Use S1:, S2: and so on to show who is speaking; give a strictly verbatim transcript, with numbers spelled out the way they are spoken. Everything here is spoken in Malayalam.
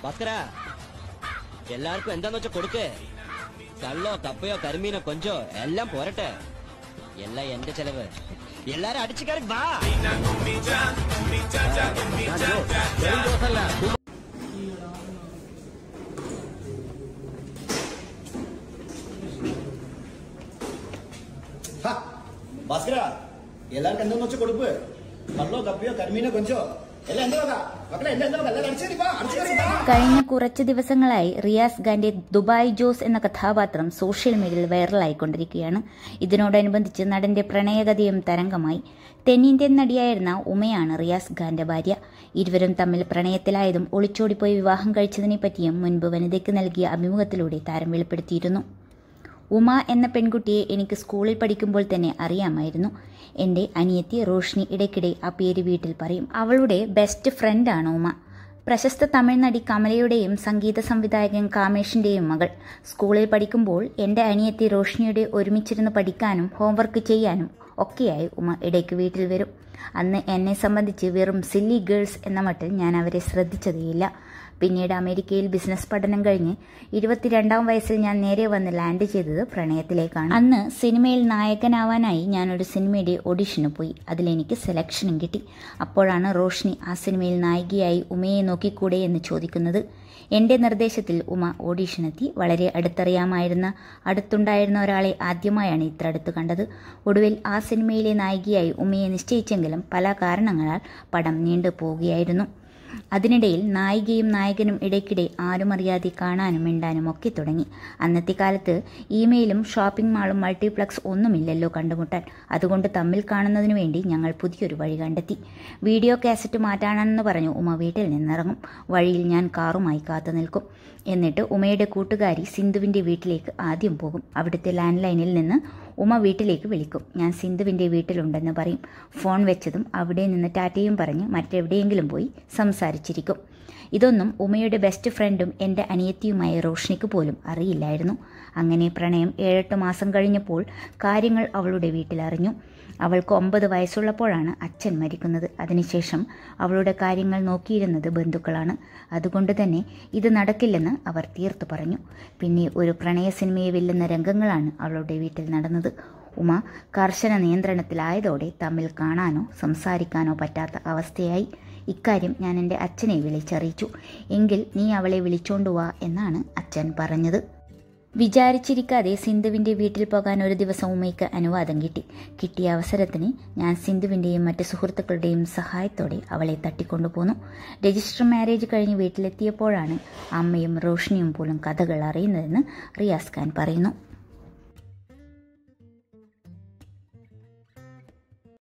S1: ഭാസ്കര, എല്ലാവർക്കും എന്താന്ന് വെച്ചാ കൊടുക്ക്. കള്ളോ കപ്പയോ കരിമീനോ കൊഞ്ചോ എല്ലാം പോരട്ടെ. എല്ലാം എന്റെ ചെലവ്. എല്ലാരും അടിച്ചു കയറി വാ.
S2: ഭാസ്കര, എല്ലാവർക്കും എന്താന്ന് വെച്ചാൽ കൊടുപ്പ്. കള്ളോ കപ്പയോ കരിമീനോ കൊഞ്ചോ എല്ലാം എന്റെ വക. മക്കളെ എല്ലാം എന്റെ വക. എല്ലാവരും അടിച്ചു കയറി വാ, അടിച്ചു കയറി വാ.
S3: കഴിഞ്ഞ കുറച്ച് ദിവസങ്ങളായി റിയാസ് ഖാന്റെ ദുബായ് ജോസ് എന്ന കഥാപാത്രം സോഷ്യൽ മീഡിയയിൽ വൈറലായിക്കൊണ്ടിരിക്കുകയാണ്. ഇതിനോടനുബന്ധിച്ച് നടന്റെ പ്രണയകഥയും തരംഗമായി. തെന്നിന്ത്യൻ നടിയായിരുന്ന ഉമയാണ് റിയാസ് ഖാന്റെ ഭാര്യ. ഇരുവരും തമ്മിൽ പ്രണയത്തിലായതും ഒളിച്ചോടിപ്പോയി വിവാഹം കഴിച്ചതിനെ പറ്റിയും മുൻപ് വനിതയ്ക്ക് നൽകിയ അഭിമുഖത്തിലൂടെ താരം വെളിപ്പെടുത്തിയിരുന്നു. ഉമ എന്ന പെൺകുട്ടിയെ എനിക്ക് സ്കൂളിൽ പഠിക്കുമ്പോൾ തന്നെ അറിയാമായിരുന്നു. എൻ്റെ അനിയത്തി റോഷ്നി ഇടയ്ക്കിടെ ആ പേര് വീട്ടിൽ പറയും. അവളുടെ ബെസ്റ്റ് ഫ്രണ്ടാണ് ഉമ. പ്രശസ്ത തമിഴ് നടി കമലയുടെയും സംഗീത സംവിധായകൻ കാമേഷിൻ്റെയും മകൾ. സ്കൂളിൽ പഠിക്കുമ്പോൾ എൻ്റെ അനിയത്തി റോഷ്നിയുടെ ഒരുമിച്ചിരുന്ന് പഠിക്കാനും ഹോംവർക്ക് ചെയ്യാനും ഒക്കെയായി ഉമ ഇടയ്ക്ക് വീട്ടിൽ വരും. അന്ന് എന്നെ സംബന്ധിച്ച് വെറും സില്ലി ഗേൾസ് എന്ന മട്ടിൽ ഞാൻ അവരെ ശ്രദ്ധിച്ചതേയില്ല. പിന്നീട് അമേരിക്കയിൽ ബിസിനസ് പഠനം കഴിഞ്ഞ് ഇരുപത്തിരണ്ടാം വയസ്സിൽ ഞാൻ നേരെ വന്ന് ലാൻഡ് ചെയ്തത് പ്രണയത്തിലേക്കാണ്. അന്ന് സിനിമയിൽ നായകനാവാനായി ഞാനൊരു സിനിമയുടെ ഓഡിഷന് പോയി. അതിലെനിക്ക് സെലക്ഷനും കിട്ടി. അപ്പോഴാണ് റോഷ്നി ആ സിനിമയിൽ നായികയായി ഉമയെ നോക്കിക്കൂടെ എന്ന് ചോദിക്കുന്നത്. എൻ്റെ നിർദ്ദേശത്തിൽ ഉമ ഓഡീഷനെത്തി. വളരെ അടുത്തറിയാമായിരുന്ന അടുത്തുണ്ടായിരുന്ന ഒരാളെ ആദ്യമായാണ് ഇത്ര അടുത്ത് കണ്ടത്. ഒടുവിൽ ആ സിനിമയിലെ നായികയായി ഉമയെ നിശ്ചയിച്ചെങ്കിലും പല കാരണങ്ങളാൽ പടം നീണ്ടു പോവുകയായിരുന്നു. അതിനിടയിൽ നായികയും നായകനും ഇടയ്ക്കിടെ ആരുമറിയാതെ കാണാനും മിണ്ടാനും ഒക്കെ തുടങ്ങി. അന്നത്തെ കാലത്ത് ഇമെയിലും ഷോപ്പിംഗ് മാളും മൾട്ടിപ്ലക്സ് ഒന്നുമില്ലല്ലോ കണ്ടുമുട്ടാൻ. അതുകൊണ്ട് തമ്മിൽ കാണുന്നതിനു വേണ്ടി ഞങ്ങൾ പുതിയൊരു വഴി കണ്ടെത്തി. വീഡിയോ കാസറ്റ് മാറ്റാനെന്ന് പറഞ്ഞു ഉമ വീട്ടിൽ നിന്നിറങ്ങും. വഴിയിൽ ഞാൻ കാറുമായി കാത്തു നിൽക്കും. എന്നിട്ട് ഉമയുടെ കൂട്ടുകാരി സിന്ധുവിൻ്റെ വീട്ടിലേക്ക് ആദ്യം പോകും. അവിടുത്തെ ലാൻഡ് ലൈനിൽ നിന്ന് ഉമ വീട്ടിലേക്ക് വിളിക്കും. ഞാൻ സിന്ധുവിൻ്റെ വീട്ടിലുണ്ടെന്ന് പറയും. ഫോൺ വെച്ചതും അവിടെ നിന്ന് ടാറ്റയും പറഞ്ഞ് മറ്റെവിടെയെങ്കിലും പോയി സംസാരിച്ചിരിക്കും. ഇതൊന്നും ഉമയുടെ ബെസ്റ്റ് ഫ്രണ്ടും എൻ്റെ അനിയത്തിയുമായ റോഷ്നിക്ക് പോലും അറിയില്ലായിരുന്നു. അങ്ങനെ പ്രണയം ഏഴെട്ട് മാസം കഴിഞ്ഞപ്പോൾ കാര്യങ്ങൾ അവളുടെ വീട്ടിലറിഞ്ഞു. അവൾക്ക് ഒമ്പത് വയസ്സുള്ളപ്പോഴാണ് അച്ഛൻ മരിക്കുന്നത്. അതിനുശേഷം അവളുടെ കാര്യങ്ങൾ നോക്കിയിരുന്നത് ബന്ധുക്കളാണ്. അതുകൊണ്ട് തന്നെ ഇത് നടക്കില്ലെന്ന് അവർ തീർത്തു പറഞ്ഞു. പിന്നെ ഒരു പ്രണയ സിനിമയെ വെല്ലുന്ന രംഗങ്ങളാണ് അവളുടെ വീട്ടിൽ നടന്നത്. ഉമ കർശന നിയന്ത്രണത്തിലായതോടെ തമ്മിൽ കാണാനോ സംസാരിക്കാനോ പറ്റാത്ത അവസ്ഥയായി. ഇക്കാര്യം ഞാൻ എൻ്റെ അച്ഛനെ വിളിച്ചറിയിച്ചു. എങ്കിൽ നീ അവളെ വിളിച്ചോണ്ടുവാ എന്നാണ് അച്ഛൻ പറഞ്ഞത്. വിചാരിച്ചിരിക്കാതെ സിന്ധുവിൻ്റെ വീട്ടിൽ പോകാൻ ഒരു ദിവസം ഉമയ്ക്ക് അനുവാദം കിട്ടി. കിട്ടിയ അവസരത്തിന് ഞാൻ സിന്ധുവിൻ്റെയും മറ്റ് സുഹൃത്തുക്കളുടെയും സഹായത്തോടെ അവളെ തട്ടിക്കൊണ്ടുപോന്നു. രജിസ്റ്റർ മാരേജ് കഴിഞ്ഞ് വീട്ടിലെത്തിയപ്പോഴാണ് അമ്മയും റോഷ്നിയും പോലും കഥകൾ അറിയുന്നതെന്ന് റിയാസ് ഖാൻ പറയുന്നു.